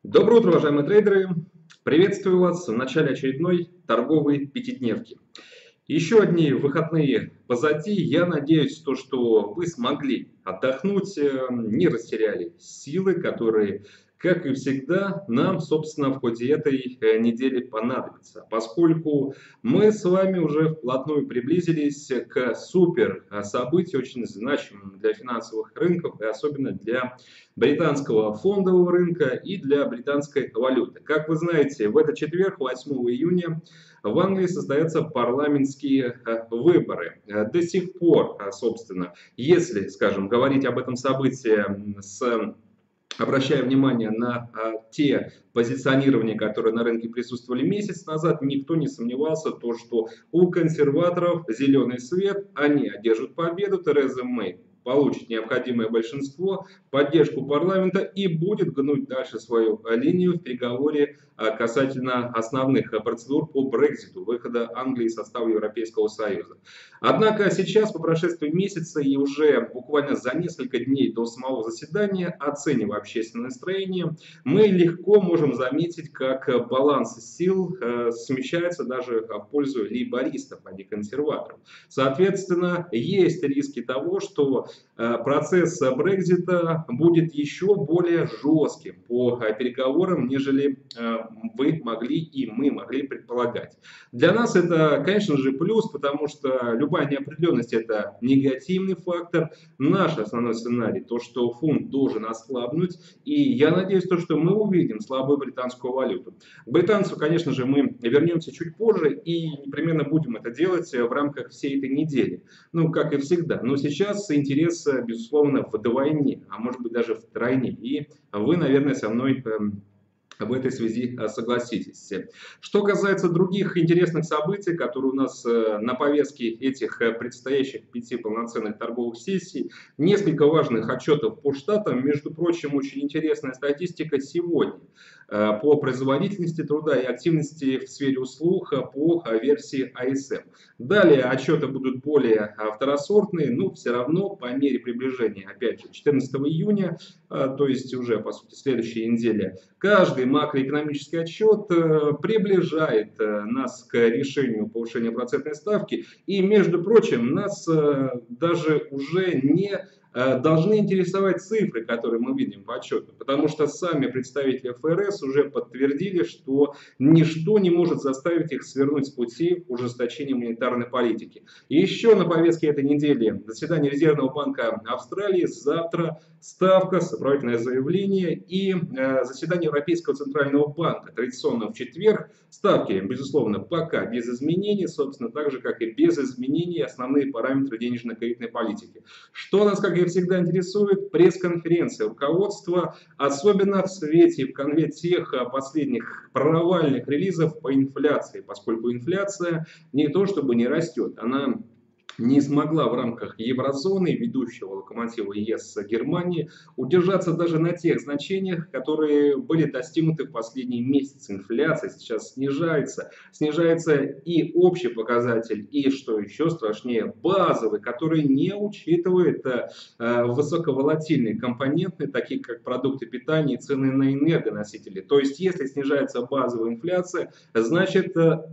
Доброе утро, уважаемые трейдеры! Приветствую вас в начале очередной торговой пятидневки. Еще одни выходные позади. Я надеюсь, что вы смогли отдохнуть, не растеряли силы, которые, как и всегда, нам, собственно, в ходе этой недели понадобятся. Поскольку мы с вами уже вплотную приблизились к супер событию, очень значимому для финансовых рынков и особенно для британского фондового рынка и для британской валюты. Как вы знаете, в этот четверг, 8 июня, в Англии состоятся парламентские выборы. До сих пор, собственно, если, скажем, говорить об этом событии обращая внимание на те позиционирования, которые на рынке присутствовали месяц назад, никто не сомневался, что у консерваторов зеленый свет, они одержат победу, Тереза Мэй получит необходимое большинство, поддержку парламента и будет гнуть дальше свою линию в переговоре касательно основных процедур по Брекситу, выхода Англии из состава Европейского Союза. Однако сейчас, по прошествии месяца и уже буквально за несколько дней до самого заседания, оценивая общественное настроение, мы легко можем заметить, как баланс сил смещается даже в пользу лейбористов, а не консерваторов. Соответственно, есть риски того, что процесс Брексита будет еще более жестким по переговорам, нежели вы могли и мы могли предполагать. Для нас это, конечно же, плюс, потому что любая неопределенность – это негативный фактор. Наш основной сценарий – то, что фунт должен ослабнуть, и я надеюсь, что мы увидим слабую британскую валюту. К британцу, конечно же, мы вернемся чуть позже и непременно будем это делать в рамках всей этой недели. Ну, как и всегда. Но сейчас интерес, безусловно, вдвойне, а может быть даже втройне. И вы, наверное, со мной в этой связи согласитесь. Что касается других интересных событий, которые у нас на повестке этих предстоящих 5 полноценных торговых сессий, несколько важных отчетов по штатам, между прочим, очень интересная статистика сегодня по производительности труда и активности в сфере услуг по версии ISM. Далее отчеты будут более второсортные, но все равно по мере приближения, опять же, 14 июня, то есть уже по сути следующей неделе, каждый макроэкономический отчет приближает нас к решению повышения процентной ставки. И, между прочим, нас даже уже не должны интересовать цифры, которые мы видим по отчету, потому что сами представители ФРС уже подтвердили, что ничто не может заставить их свернуть с пути ужесточения монетарной политики. И еще на повестке этой недели заседание Резервного банка Австралии, завтра ставка, сопроводительное заявление и заседание Европейского центрального банка. Традиционно в четверг ставки, безусловно, пока без изменений, собственно, так же, как и без изменений основные параметры денежно-кредитной политики. Что нас, как и всегда, интересует? Пресс-конференция руководства, особенно в свете, в конве тех последних провальных релизов по инфляции, поскольку инфляция не то чтобы не растет, она не смогла в рамках еврозоны, ведущего локомотива ЕС Германии, удержаться даже на тех значениях, которые были достигнуты в последние месяцы. Инфляция сейчас снижается. Снижается и общий показатель, и, что еще страшнее, базовый, который не учитывает высоковолатильные компоненты, такие как продукты питания и цены на энергоносители. То есть, если снижается базовая инфляция, значит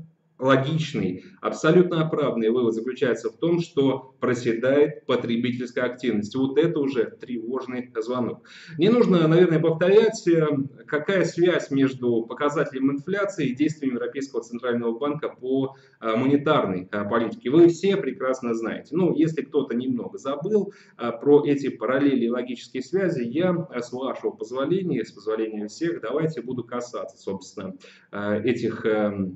логичный, абсолютно оправданный вывод заключается в том, что проседает потребительская активность. Вот это уже тревожный звонок. Не нужно, наверное, повторять, какая связь между показателем инфляции и действиями Европейского центрального банка по монетарной политике. Вы все прекрасно знаете. Ну, если кто-то немного забыл про эти параллели и логические связи, я, с вашего позволения, с позволения всех, давайте буду касаться, собственно, этих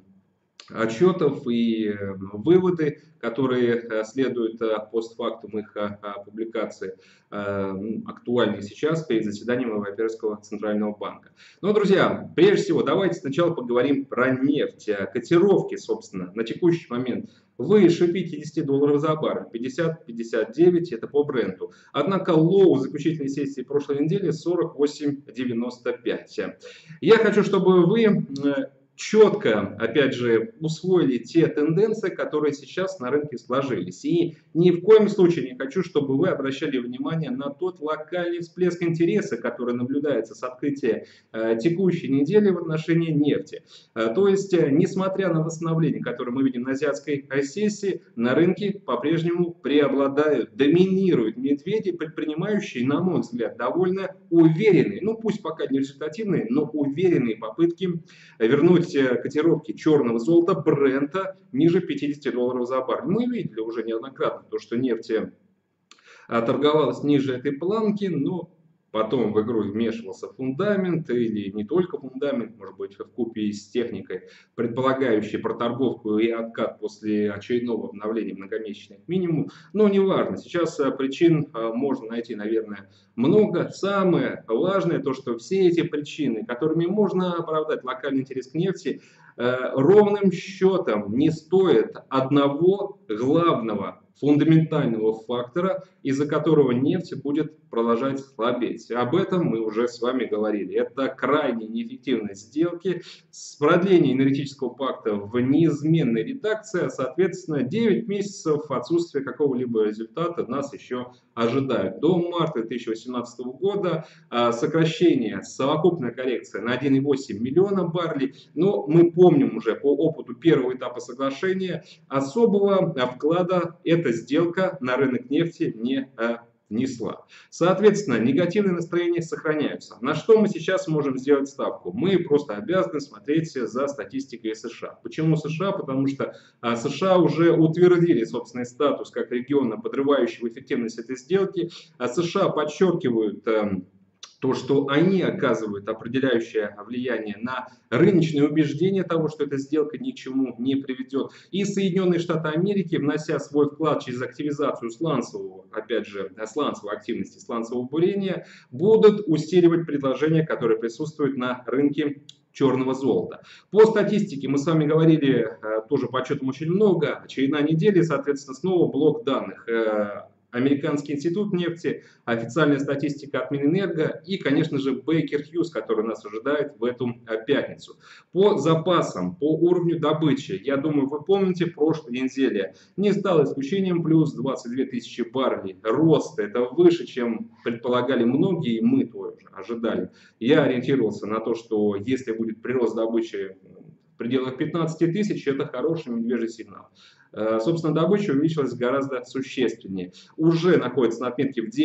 отчетов и выводы, которые следуют постфактум их публикации, актуальны сейчас перед заседанием Европейского центрального банка. Но, друзья, прежде всего, давайте сначала поговорим про нефть. Котировки, собственно, на текущий момент выше 50 долларов за баррель, 50-59, это по бренду. Однако лоу заключительной сессии прошлой недели 48.95. Я хочу, чтобы вы четко, опять же, усвоили те тенденции, которые сейчас на рынке сложились. И ни в коем случае не хочу, чтобы вы обращали внимание на тот локальный всплеск интереса, который наблюдается с открытия текущей недели в отношении нефти. То есть, несмотря на восстановление, которое мы видим на азиатской сессии, на рынке по-прежнему преобладают, доминируют медведи, предпринимающие, на мой взгляд, довольно уверенные, ну пусть пока не результативные, но уверенные попытки вернуть котировки черного золота Брента ниже 50 долларов за баррель. Мы видели уже неоднократно то, что нефть торговалась ниже этой планки, но потом в игру вмешивался фундамент, или не только фундамент, может быть, вкупе с техникой, предполагающей проторговку и откат после очередного обновления многомесячных минимумов. Но неважно, сейчас причин можно найти, наверное, много. Самое важное то, что все эти причины, которыми можно оправдать локальный интерес к нефти, ровным счетом не стоят одного главного фундаментального фактора, из-за которого нефть будет продолжать слабеть. Об этом мы уже с вами говорили. Это крайне неэффективные сделки с продлением энергетического пакта в неизменной редакции, а соответственно 9 месяцев отсутствия какого-либо результата нас еще ожидают. До марта 2018 года сокращение, совокупная коррекция на 1,8 миллиона баррелей, но мы помним уже по опыту первого этапа соглашения, особого вклада эта сделка на рынок нефти не внесла. Соответственно, негативные настроения сохраняются. На что мы сейчас можем сделать ставку? Мы просто обязаны смотреть за статистикой США. Почему США? Потому что США уже утвердили собственный статус как региона, подрывающего эффективность этой сделки. США подчеркивают то, что они оказывают определяющее влияние на рыночные убеждения того, что эта сделка ни к чему не приведет. И Соединенные Штаты Америки, внося свой вклад через активизацию сланцевого, опять же, сланцевой активности, сланцевого бурения, будут усиливать предложения, которые присутствуют на рынке черного золота. По статистике мы с вами говорили, тоже по отчетам очень много, очередная неделя, соответственно, снова блок данных. Американский институт нефти, официальная статистика от Минэнерго и, конечно же, Бейкер Хьюз, который нас ожидает в эту пятницу. По запасам, по уровню добычи, я думаю, вы помните, прошлой неделе не стало исключением, плюс 22 тысячи баррелей. Рост, это выше, чем предполагали многие, и мы тоже ожидали. Я ориентировался на то, что если будет прирост добычи в пределах 15 тысяч, это хороший медвежий сигнал. Собственно, добыча увеличилась гораздо существеннее. Уже находится на отметке в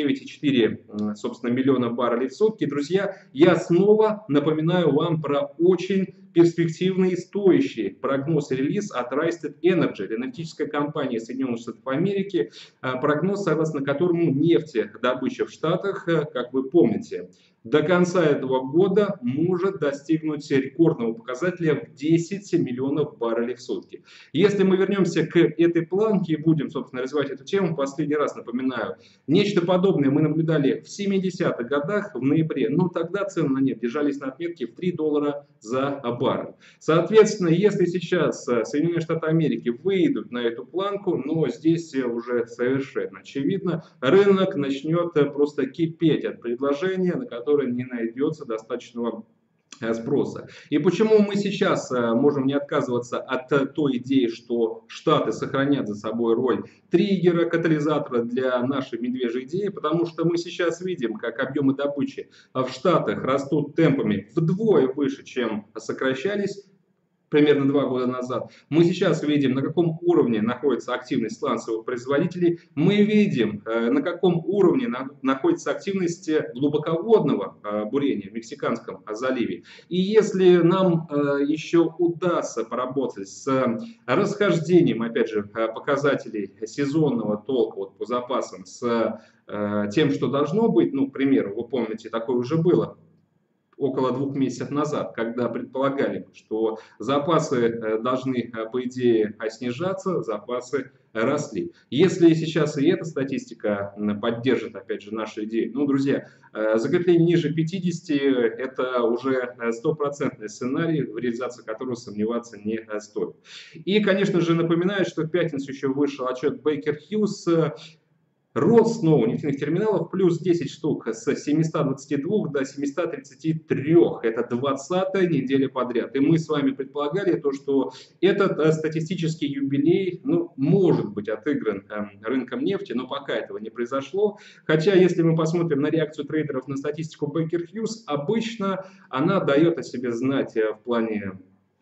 9,4 собственно, миллиона баррелей в сутки. Друзья, я снова напоминаю вам про очень перспективный и стоящий прогноз и релиз от Rystad Energy, энергетическая компания Соединенных Штатов Америки. Прогноз, согласно которому нефтедобыча в Штатах, как вы помните, до конца этого года может достигнуть рекордного показателя в 10 миллионов баррелей в сутки. Если мы вернемся к этой планке и будем, собственно, развивать эту тему, последний раз напоминаю, нечто подобное мы наблюдали в 70-х годах, в ноябре, но тогда цены на нефть держались на отметке в 3 доллара за баррель. Соответственно, если сейчас Соединенные Штаты Америки выйдут на эту планку, но здесь уже совершенно очевидно, рынок начнет просто кипеть от предложения, на которое не найдется достаточного спроса. И почему мы сейчас можем не отказываться от той идеи, что Штаты сохранят за собой роль триггера, катализатора для нашей медвежьей идеи, потому что мы сейчас видим, как объемы добычи в Штатах растут темпами вдвое выше, чем сокращались примерно 2 года назад. Мы сейчас видим, на каком уровне находится активность сланцевых производителей. Мы видим, на каком уровне находится активность глубоководного бурения в Мексиканском заливе. И если нам еще удастся поработать с расхождением, опять же, показателей сезонного толка вот, по запасам с тем, что должно быть, ну, к примеру, вы помните, такое уже было около 2 месяцев назад, когда предполагали, что запасы должны, по идее, снижаться, запасы росли. Если сейчас и эта статистика поддержит, опять же, наши идеи, ну, друзья, закрепление ниже 50 – это уже стопроцентный сценарий, в реализации которого сомневаться не стоит. И, конечно же, напоминаю, что в пятницу еще вышел отчет Baker Hughes. Рост снова нефтяных терминалов плюс 10 штук с 722 до 733. Это 20-я неделя подряд. И мы с вами предполагали то, что этот статистический юбилей, ну, может быть отыгран рынком нефти, но пока этого не произошло. Хотя, если мы посмотрим на реакцию трейдеров на статистику Baker Hughes, обычно она дает о себе знать в плане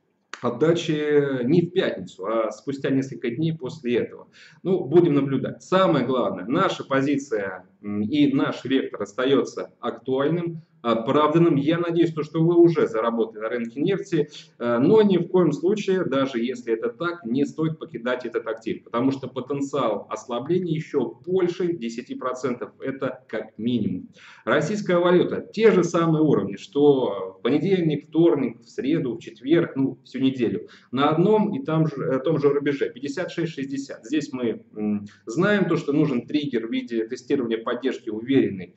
отдачи не в пятницу, а спустя несколько дней после этого. Ну, будем наблюдать. Самое главное, наша позиция и наш вектор остается актуальным, оправданным. Я надеюсь, что вы уже заработали на рынке нефти, но ни в коем случае, даже если это так, не стоит покидать этот актив, потому что потенциал ослабления еще больше 10%, это как минимум. Российская валюта, те же самые уровни, что в понедельник, вторник, в среду, в четверг, ну, всю неделю, на одном и том же рубеже, 56-60. Здесь мы знаем то, что нужен триггер в виде тестирования поддержки уверенной,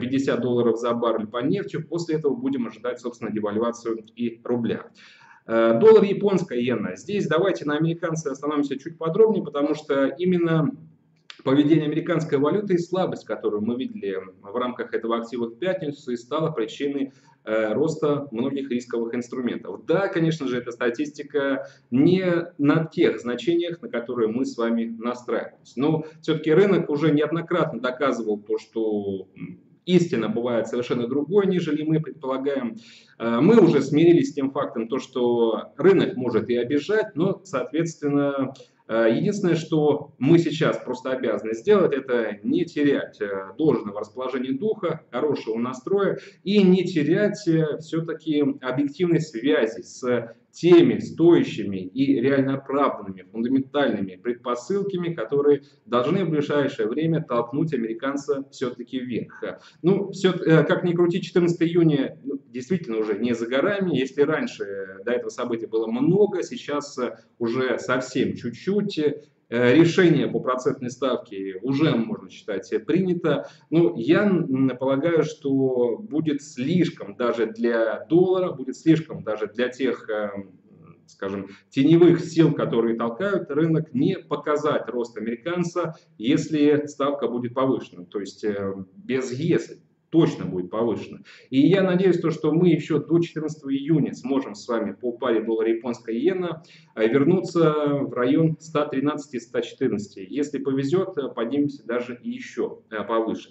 $50 за баррель по нефти. После этого будем ожидать, собственно, девальвацию и рубля. Доллар, японская иена. Здесь давайте на американцы остановимся чуть подробнее, потому что именно поведение американской валюты и слабость, которую мы видели в рамках этого актива в пятницу, и стала причиной роста многих рисковых инструментов. Да, конечно же, эта статистика не на тех значениях, на которые мы с вами настраиваемся. Но все-таки рынок уже неоднократно доказывал то, что истина бывает совершенно другой, нежели мы предполагаем. Мы уже смирились с тем фактом, то, что рынок может и обижать, но, соответственно, единственное, что мы сейчас просто обязаны сделать, это не терять должного расположения духа, хорошего настроя и не терять все-таки объективной связи с теми стоящими и реально оправданными фундаментальными предпосылками, которые должны в ближайшее время толкнуть американца все-таки вверх. Ну, как ни крути, 14 июня действительно уже не за горами. Если раньше до этого события было много, сейчас уже совсем чуть-чуть. Решение по процентной ставке уже, можно считать, принято. Но я полагаю, что будет слишком даже для доллара, будет слишком даже для тех, скажем, теневых сил, которые толкают рынок, не показать рост американца, если ставка будет повышена. То есть без «если». Точно будет повышено. И я надеюсь, что мы еще до 14 июня сможем с вами по паре доллара-японская иена вернуться в район 113-114. Если повезет, поднимемся даже и еще повыше.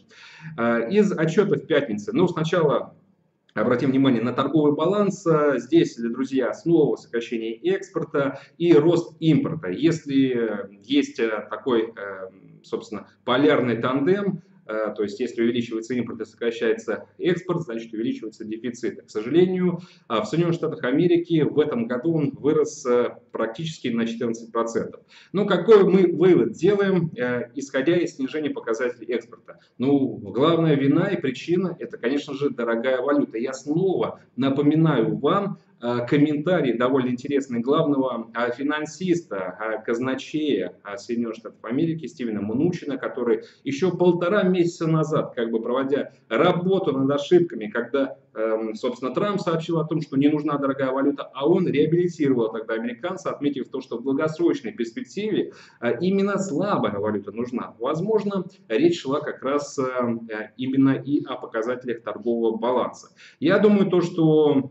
Из отчетов пятницы, ну, сначала обратим внимание на торговый баланс. Здесь, друзья, снова сокращение экспорта и рост импорта. Если есть такой, собственно, полярный тандем, то есть, если увеличивается импорт и сокращается экспорт, значит увеличивается дефицит. К сожалению, в Соединенных Штатах Америки в этом году он вырос практически на 14%. Но какой мы вывод делаем, исходя из снижения показателей экспорта? Ну, главная вина и причина – это, конечно же, дорогая валюта. Я снова напоминаю вам комментарий довольно интересный главного финансиста, казначея Соединенных Штатов Америки Стивена Мнучина, который еще 1,5 месяца назад, как бы проводя работу над ошибками, когда, собственно, Трамп сообщил о том, что не нужна дорогая валюта, а он реабилитировал тогда американца, отметив то, что в долгосрочной перспективе именно слабая валюта нужна. Возможно, речь шла как раз именно и о показателях торгового баланса. Я думаю, то, что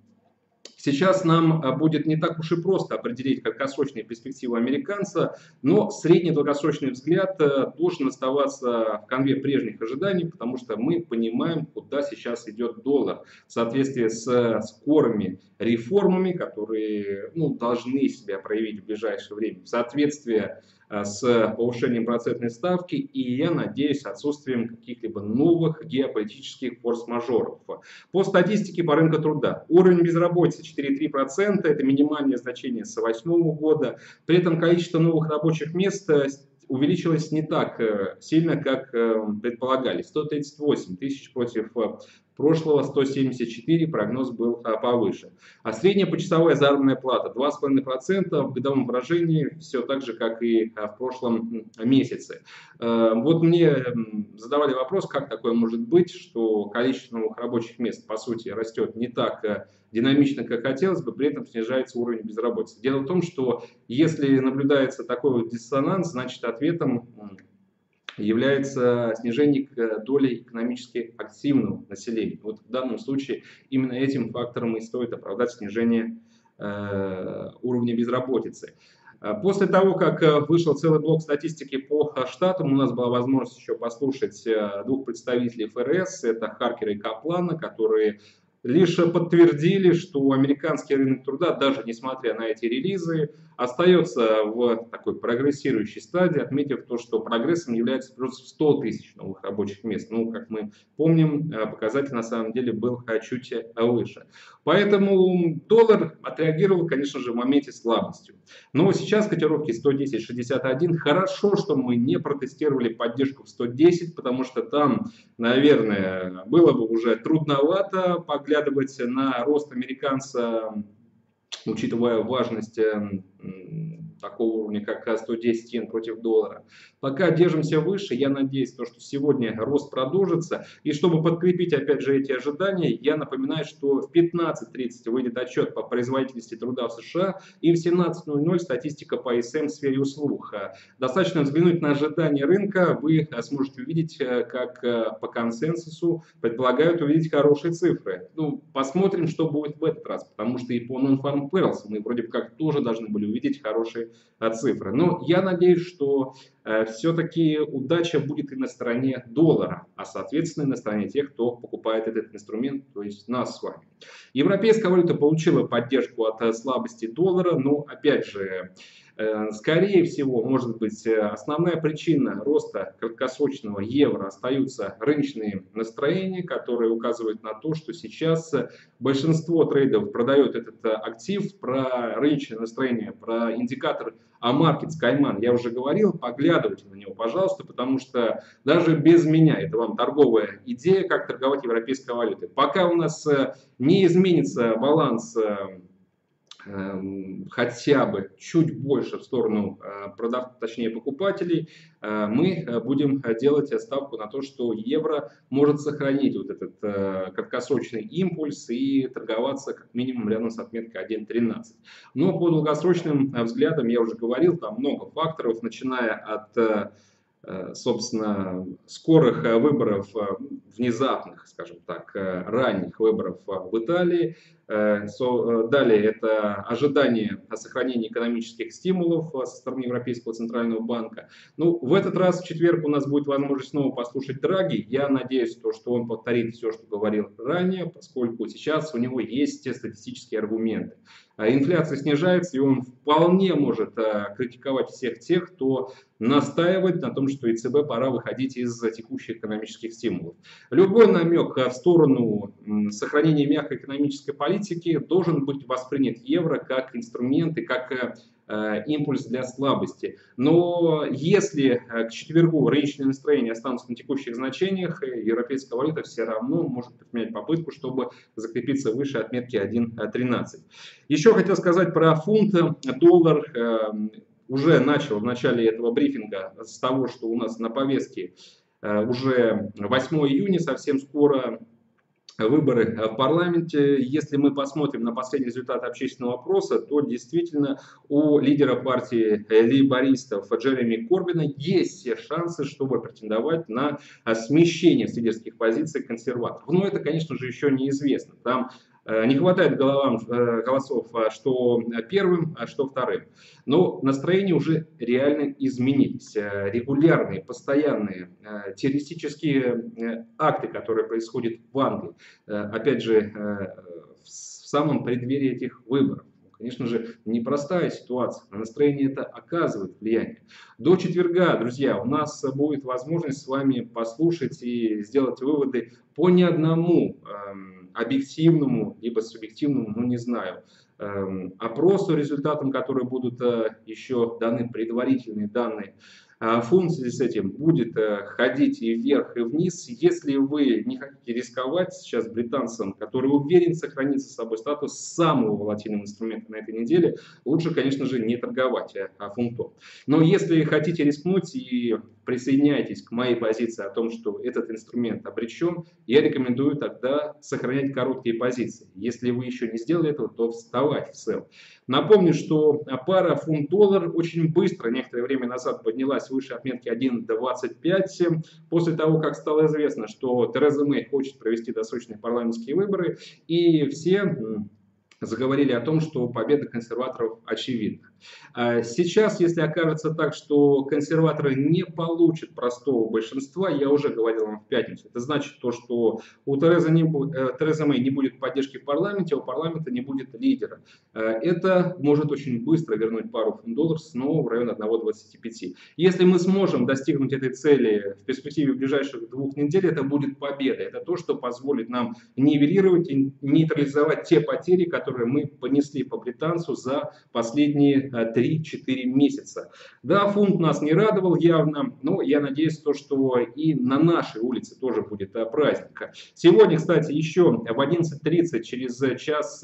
сейчас нам будет не так уж и просто определить краткосрочные перспективы американца, но средний долгосрочный взгляд должен оставаться в конве прежних ожиданий, потому что мы понимаем, куда сейчас идет доллар в соответствии с скорыми реформами, которые должны себя проявить в ближайшее время, в соответствии с повышением процентной ставки и, я надеюсь, отсутствием каких-либо новых геополитических форс-мажоров. По статистике по рынку труда уровень безработицы 4,3%, это минимальное значение с 2008 года, при этом количество новых рабочих мест увеличилось не так сильно, как предполагали, 138 тысяч против прошлого 174, прогноз был повыше. А средняя почасовая заработная плата 2,5% в годовом выражении, все так же, как и в прошлом месяце. Вот мне задавали вопрос, как такое может быть, что количество новых рабочих мест, по сути, растет не так динамично, как хотелось бы, при этом снижается уровень безработицы. Дело в том, что если наблюдается такой вот диссонанс, значит ответом является снижение доли экономически активного населения. Вот в данном случае именно этим фактором и стоит оправдать снижение уровня безработицы. После того, как вышел целый блок статистики по штатам, у нас была возможность еще послушать двух представителей ФРС, это Харкера и Каплана, которые лишь подтвердили, что американский рынок труда, даже несмотря на эти релизы, остается в такой прогрессирующей стадии, отметив то, что прогрессом является плюс в 100 тысяч новых рабочих мест. Ну, как мы помним, показатель на самом деле был чуть выше. Поэтому доллар отреагировал, конечно же, в моменте слабостью. Но сейчас котировки 110.61. Хорошо, что мы не протестировали поддержку в 110, потому что там, наверное, было бы уже трудновато поглядывать на рост американца, учитывая важность такого уровня, как 110 йен против доллара. Пока держимся выше, я надеюсь, что сегодня рост продолжится. И чтобы подкрепить, опять же, эти ожидания, я напоминаю, что в 15:30 выйдет отчет по производительности труда в США и в 17:00 статистика по ИСМ в сфере услуг. Достаточно взглянуть на ожидания рынка, вы сможете увидеть, как по консенсусу предполагают увидеть хорошие цифры. Ну, посмотрим, что будет в этот раз, потому что и по Non-Farm Payrolls мы вроде как тоже должны были увидеть хорошие цифры. Но я надеюсь, что все-таки удача будет и на стороне доллара, а соответственно и на стороне тех, кто покупает этот инструмент, то есть нас с вами. Европейская валюта получила поддержку от слабости доллара, но опять же, скорее всего, может быть, основная причина роста краткосрочного евро остаются рыночные настроения, которые указывают на то, что сейчас большинство трейдеров продает этот актив. Про рыночное настроение, про индикатор Market Skyman я уже говорил, поглядывайте на него, пожалуйста, потому что даже без меня, это вам торговая идея, как торговать европейской валютой. Пока у нас не изменится баланс хотя бы чуть больше в сторону продавцов, точнее покупателей, мы будем делать ставку на то, что евро может сохранить вот этот краткосрочный импульс и торговаться как минимум рядом с отметкой 1.13. Но по долгосрочным взглядам, я уже говорил, там много факторов, начиная от собственно, скорых выборов, внезапных, скажем так, ранних выборов в Италии. Далее это ожидание о сохранении экономических стимулов со стороны Европейского центрального банка. Ну, в этот раз, в четверг, у нас будет возможность снова послушать Драги. Я надеюсь, что он повторит все, что говорил ранее, поскольку сейчас у него есть статистические аргументы. Инфляция снижается, и он вполне может критиковать всех тех, кто настаивает на том, что ЕЦБ пора выходить из текущих экономических стимулов. Любой намек в сторону сохранения мягкой экономической политики должен быть воспринят евро как инструмент и как импульс для слабости. Но если к четвергу рыночные настроения останутся на текущих значениях, европейская валюта все равно может предпринять попытку, чтобы закрепиться выше отметки 1.13. Еще хотел сказать про фунт, доллар. Уже начал в начале этого брифинга с того, что у нас на повестке уже 8 июня, совсем скоро, выборы в парламенте. Если мы посмотрим на последний результат общественного опроса, то действительно у лидера партии лейбористов Джереми Корбина есть все шансы, чтобы претендовать на смещение с лидерских позиций консерваторов. Но это, конечно же, еще неизвестно. Там не хватает голосов что первым, что вторым. Но настроения уже реально изменились. Регулярные, постоянные террористические акты, которые происходят в Англии, опять же, в самом преддверии этих выборов. Конечно же, непростая ситуация, на настроение это оказывает влияние. До четверга, друзья, у нас будет возможность с вами послушать и сделать выводы по ни одному объективному, либо субъективному, ну не знаю, опросу, результатам, которые будут еще даны, предварительные данные. Функция с этим будет ходить и вверх, и вниз. Если вы не хотите рисковать сейчас британцам, который уверен сохранить за собой статус самого волатильного инструмента на этой неделе, лучше, конечно же, не торговать фунтом. Но если хотите рискнуть и присоединяйтесь к моей позиции о том, что этот инструмент обречен, я рекомендую тогда сохранять короткие позиции. Если вы еще не сделали этого, то вставать в сел. Напомню, что пара фунт-доллар очень быстро, некоторое время назад, поднялась выше свыше отметки 1,25. После того, как стало известно, что Тереза Мэй хочет провести досрочные парламентские выборы, и все заговорили о том, что победа консерваторов очевидна. Сейчас, если окажется так, что консерваторы не получат простого большинства, я уже говорил вам в пятницу, это значит то, что у Терезы Мэй не будет поддержки в парламенте, а у парламента не будет лидера. Это может очень быстро вернуть пару $долларов снова в район 1,25. Если мы сможем достигнуть этой цели в перспективе ближайших 2 недель, это будет победа. Это то, что позволит нам нивелировать и нейтрализовать те потери, которые мы понесли по британцу за последние 3-4 месяца. Да, фунт нас не радовал явно, но я надеюсь, что и на нашей улице тоже будет праздник. Сегодня, кстати, еще в 11:30, через час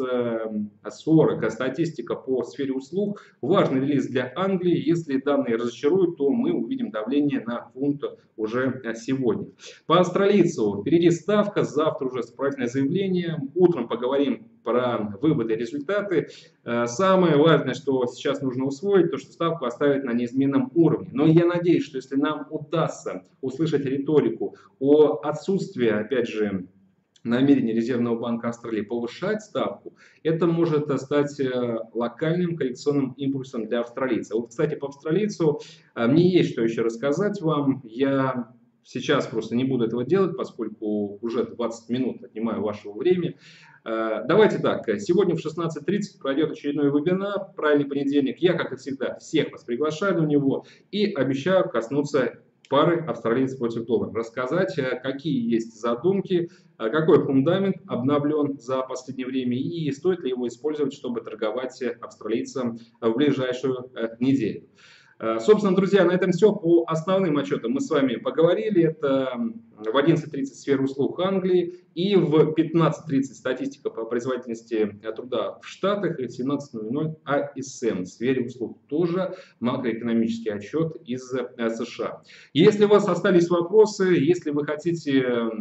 40, статистика по сфере услуг. Важный релиз для Англии. Если данные разочаруют, то мы увидим давление на фунт уже сегодня. По австралийцу впереди ставка, завтра уже справительное заявление. Утром поговорим про выводы и результаты. Самое важное, что сейчас нужно усвоить, то что ставку оставить на неизменном уровне. Но я надеюсь, что если нам удастся услышать риторику о отсутствии, опять же, намерение Резервного банка Австралии повышать ставку, это может стать локальным коррекционным импульсом для австралийца. Вот, кстати, по австралийцу мне есть что еще рассказать вам. Я сейчас просто не буду этого делать, поскольку уже 20 минут отнимаю вашего времени. Давайте так, сегодня в 16:30 пройдет очередной вебинар «Правильный понедельник». Я, как и всегда, всех вас приглашаю на него и обещаю коснуться пары австралиец против доллара. Рассказать, какие есть задумки, какой фундамент обновлен за последнее время и стоит ли его использовать, чтобы торговать австралийцам в ближайшую неделю. Собственно, друзья, на этом все. По основным отчетам мы с вами поговорили. Это в 11:30 сфера услуг Англии и в 15:30 статистика по производительности труда в Штатах и в 17:00 АСМ в сфере услуг. Тоже макроэкономический отчет из США. Если у вас остались вопросы, если вы хотите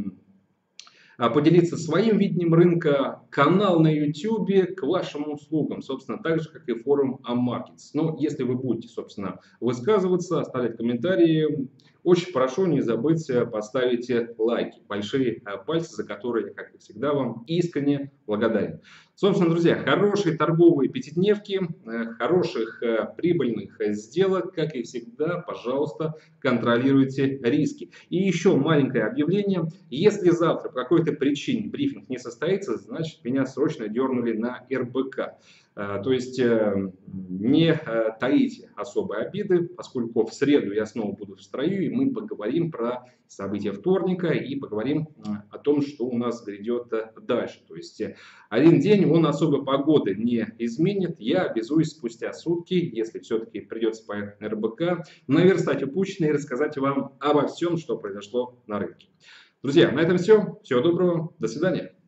поделиться своим видением рынка, канал на YouTube к вашим услугам, собственно, так же, как и форум Ammarkets. Но если вы будете, собственно, высказываться, оставлять комментарии, очень прошу не забыть поставить лайки, большие пальцы, за которые я, как и всегда, вам искренне благодарен. Собственно, друзья, хорошие торговые пятидневки, хороших прибыльных сделок, как и всегда, пожалуйста, контролируйте риски. И еще маленькое объявление. Если завтра по какой-то причине брифинг не состоится, значит, меня срочно дернули на РБК. То есть не таите особой обиды, поскольку в среду я снова буду в строю, и мы поговорим про события вторника и поговорим о том, что у нас грядет дальше. То есть один день он особо погоды не изменит. Я обязуюсь спустя сутки, если все-таки придется поехать на РБК, наверстать упущенное и рассказать вам обо всем, что произошло на рынке. Друзья, на этом все. Всего доброго. До свидания.